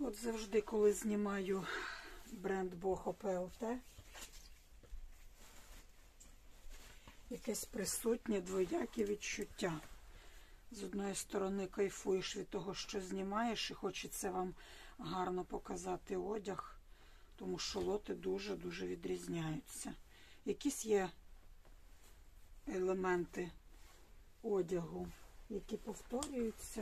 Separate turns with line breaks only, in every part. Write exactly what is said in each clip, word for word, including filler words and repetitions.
От завжди, коли знімаю бренд Boho пі ел те, якесь присутнє двояке відчуття. З одної сторони кайфуєш від того, що знімаєш, і хочеться вам гарно показати одяг, тому що лоти дуже-дуже відрізняються. Якісь є елементи одягу, які повторюються.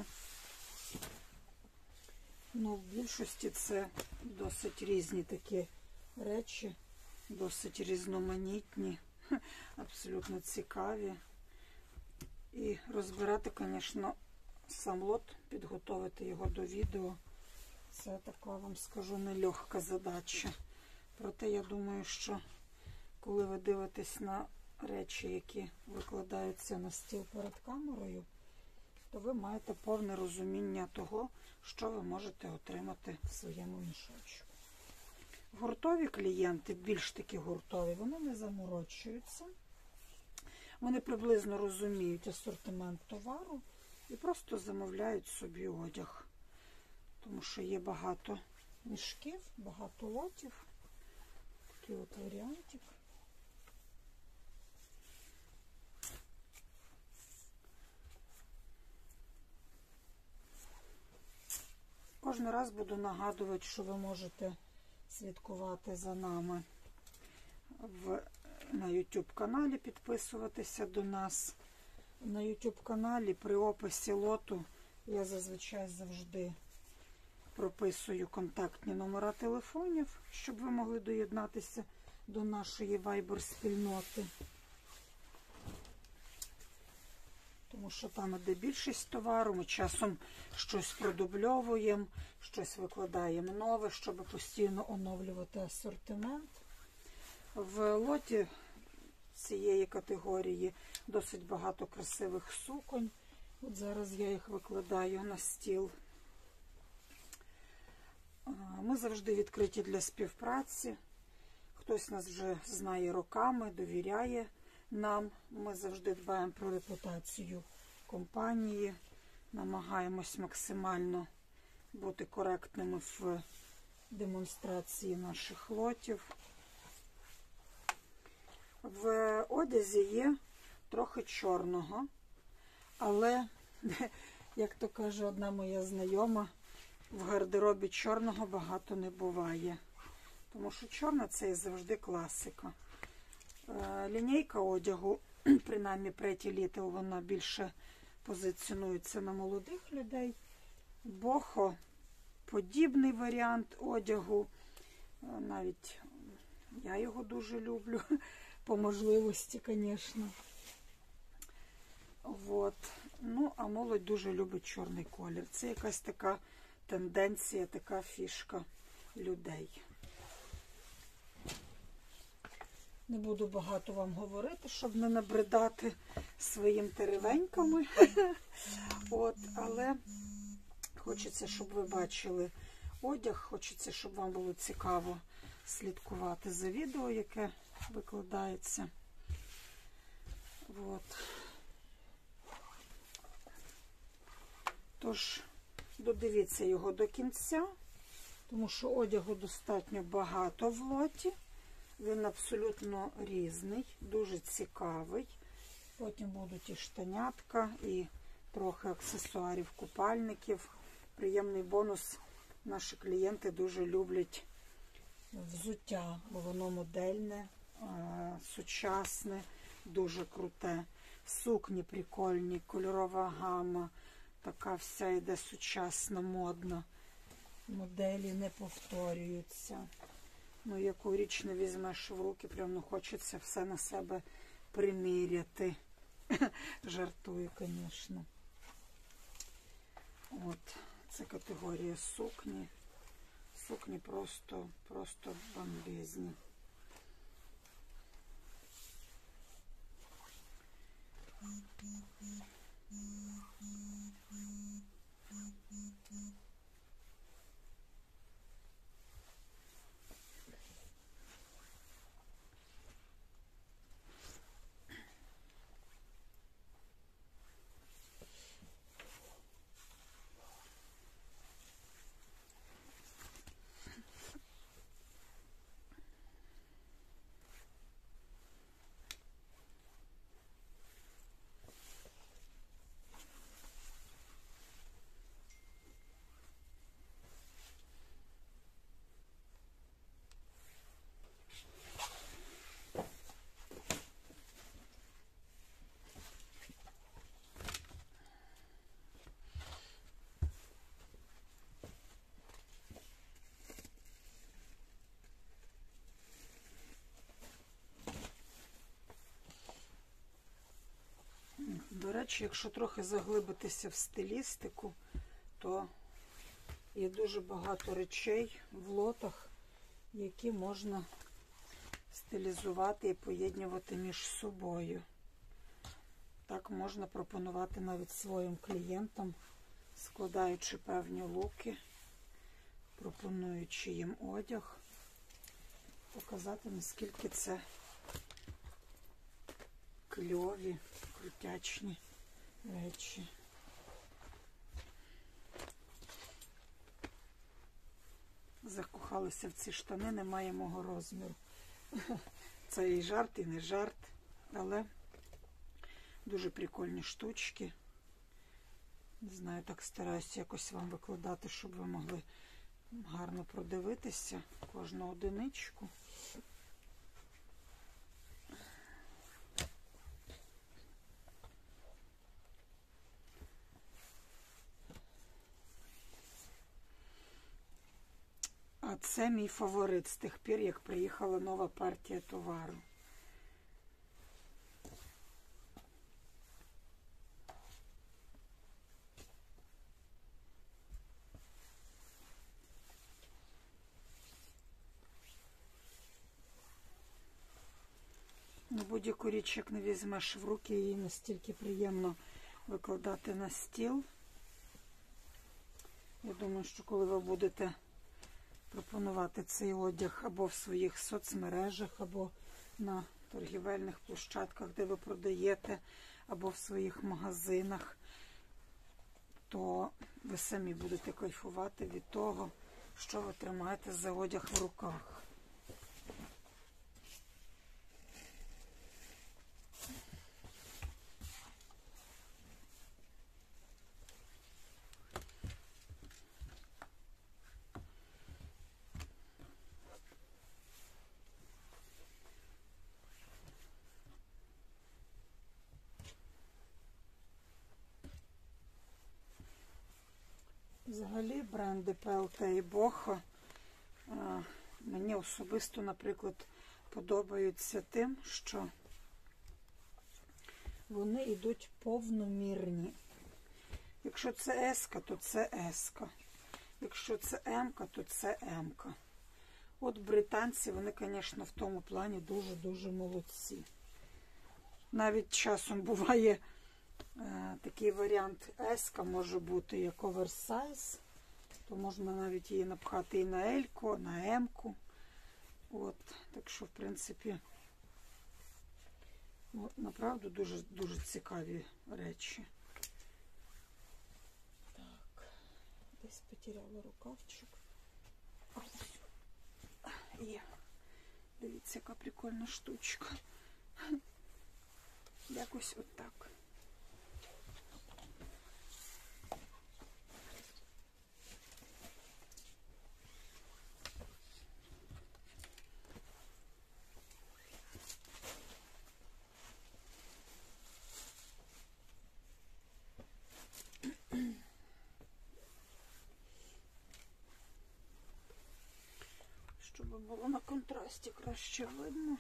Ну, в більшості це досить різні такі речі, досить різноманітні, абсолютно цікаві. І розбирати, звісно, сам лот, підготувати його до відео, це така, вам скажу, нелегка задача. Проте я думаю, що коли ви дивитесь на речі, які викладаються на стіл перед камерою, то ви маєте повне розуміння того, що ви можете отримати в своєму мішочку. Гуртові клієнти, більш такі гуртові, вони не заморочуються. Вони приблизно розуміють асортимент товару і просто замовляють собі одяг. Тому що є багато мішків, багато лотів. Такий от варіантик. Кожен раз буду нагадувати, що ви можете слідкувати за нами в, на YouTube каналі, підписуватися до нас. На YouTube каналі при описі лоту я зазвичай завжди прописую контактні номера телефонів, щоб ви могли доєднатися до нашої Viber-спільноти. Тому що там іде більшість товару, ми часом щось продубльовуємо, щось викладаємо нове, щоб постійно оновлювати асортимент. В лоті цієї категорії досить багато красивих суконь. От зараз я їх викладаю на стіл. Ми завжди відкриті для співпраці. Хтось нас вже знає роками, довіряє нам. Ми завжди дбаємо про репутацію компанії, намагаємось максимально бути коректними в демонстрації наших лотів. В одязі є трохи чорного, але, як то каже одна моя знайома, в гардеробі чорного багато не буває. Тому що чорне – це і завжди класика. Лінійка одягу, принаймні Pretty Little, вона більше позиціонується на молодих людей. Boho – подібний варіант одягу. Навіть я його дуже люблю. По можливості, звісно. Вот. Ну, а молодь дуже любить чорний колір. Це якась така тенденція, така фішка людей. Не буду багато вам говорити, щоб не набридати своїм теревеньками. От, але хочеться, щоб ви бачили одяг, хочеться, щоб вам було цікаво слідкувати за відео, яке викладається. От. Тож, додивіться його до кінця, тому що одягу достатньо багато в лоті. Він абсолютно різний, дуже цікавий. Потім будуть і штанятка, і трохи аксесуарів, купальників. Приємний бонус. Наші клієнти дуже люблять взуття, бо воно модельне, сучасне, дуже круте. Сукні прикольні, кольорова гама, така вся йде сучасна, модна. Моделі не повторюються. Ну, яку річ не візьмеш в руки, прямо хочеться все на себе приміряти. Жартую, звісно. От, це категорія сукні. Сукні просто, просто бомбезні. До речі, якщо трохи заглибитися в стилістику, то є дуже багато речей в лотах, які можна стилізувати і поєднувати між собою. Так можна пропонувати навіть своїм клієнтам, складаючи певні луки, пропонуючи їм одяг, показати, наскільки це кльові, крутячні речі. Закохалися в ці штани, немає мого розміру. Це і жарт, і не жарт, але дуже прикольні штучки. Не знаю, так стараюся якось вам викладати, щоб ви могли гарно продивитися кожну одиничку. А це мій фаворит з тих пір, як приїхала нова партія товару. Ну, будь-яку річ, як не візьмеш в руки, її настільки приємно викладати на стіл. Я думаю, що коли ви будете пропонувати цей одяг або в своїх соцмережах, або на торгівельних площадках, де ви продаєте, або в своїх магазинах, то ви самі будете кайфувати від того, що ви тримаєте за одяг в руках. Взагалі бренди пі ел те і Boho мені особисто, наприклад, подобаються тим, що вони йдуть повномірні. Якщо це еска, то це еска. Якщо це емка, то це емка. От британці, вони, звісно, в тому плані дуже-дуже молодці. Навіть часом буває такий варіант еска може бути як оверсайз, то можна навіть її напхати і на ельку, на емку. От, так що, в принципі, ну, направду дуже, дуже цікаві речі. Так, десь потеряла рукавчик. Ось. Є. Дивіться, яка прикольна штучка. Якось отак. Щоб було на контрасті краще видно.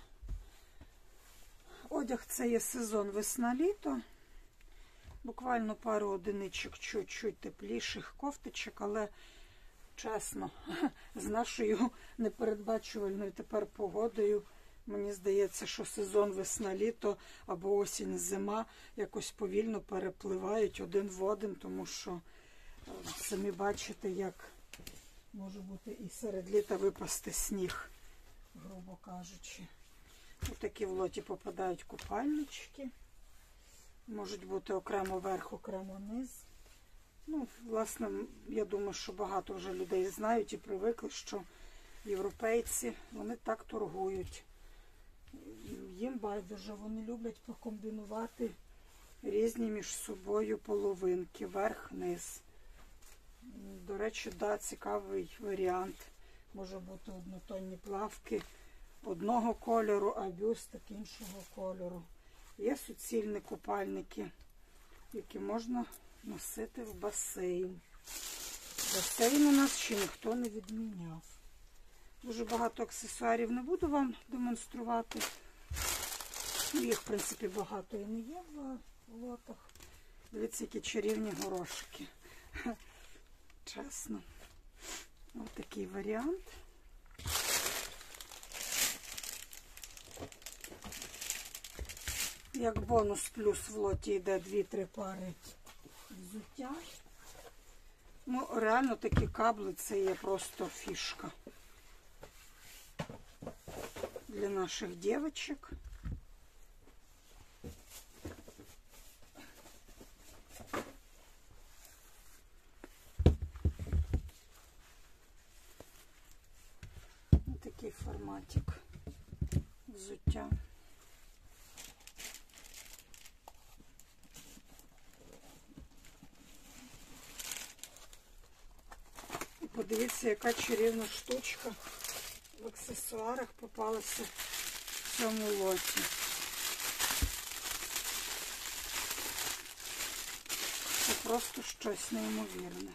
Одяг це є сезон весна-літо. Буквально пару одиничок чуть-чуть тепліших кофточок, але чесно, з нашою непередбачувальною тепер погодою, мені здається, що сезон весна-літо або осінь-зима якось повільно перепливають один в один, тому що самі бачите, як може бути і серед літа випасти сніг, грубо кажучи. Ось такі в лоті попадають купальнички. Можуть бути окремо верх, окремо низ. Ну, власне, я думаю, що багато вже людей знають і привикли, що європейці, вони так торгують. Їм байдуже, вони люблять покомбінувати різні між собою половинки, верх-низ. До речі, да, цікавий варіант. Може бути однотонні плавки одного кольору, а бюстик іншого кольору. Є суцільні купальники, які можна носити в басейн. Басейн у нас ще ніхто не відміняв. Дуже багато аксесуарів не буду вам демонструвати. Їх, в принципі, багато і не є в лотах. Дивіться, які чарівні горошки. Чесно. Ось такий варіант. Як бонус плюс в лоті йде дві-три пари взуття. Ну, реально такі кабли, це є просто фішка для наших дівчаток. Ось такий форматик взуття. Подивіться, яка чарівна штучка в аксесуарах попалася в цьому лоті. Це просто щось неймовірне.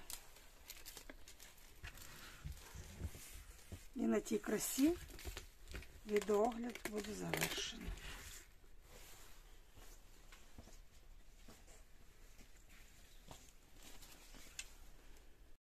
І на тій красі відеоогляд буде завершений.